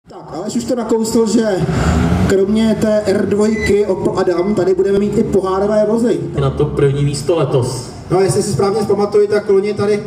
Tak, Aleš už to nakousl, že kromě té R2 Opel Adam tady budeme mít i pohárové vozy. Na to první místo letos. No, jestli si správně zpamatuju, tak loni tady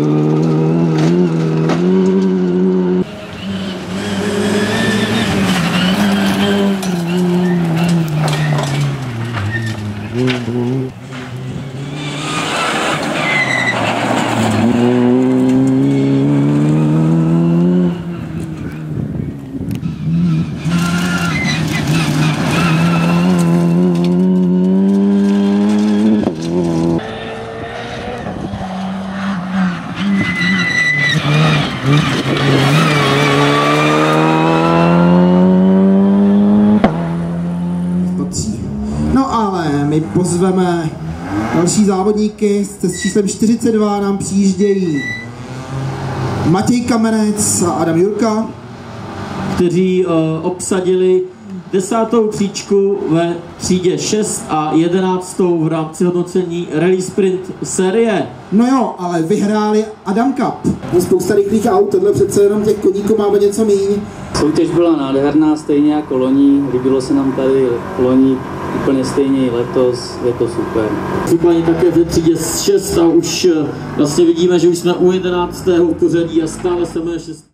No ale my pozveme další závodníky, s číslem 42 nám přijíždějí Matěj Kamenec a Adam Jurka, kteří obsadili 10. příčku ve třídě 6 a 11. v rámci hodnocení Rally Sprint série. No jo, ale vyhráli Adam Cup. Spousta rychlých aut, tohle přece jenom těch koníků máme něco míň. Soutěž byla nádherná, stejně jako loni, líbilo se nám tady loni úplně stejně i letos, je to super. Případně také ve třídě 6 a už vlastně vidíme, že už jsme u 11. pořadí a stále jsme 6.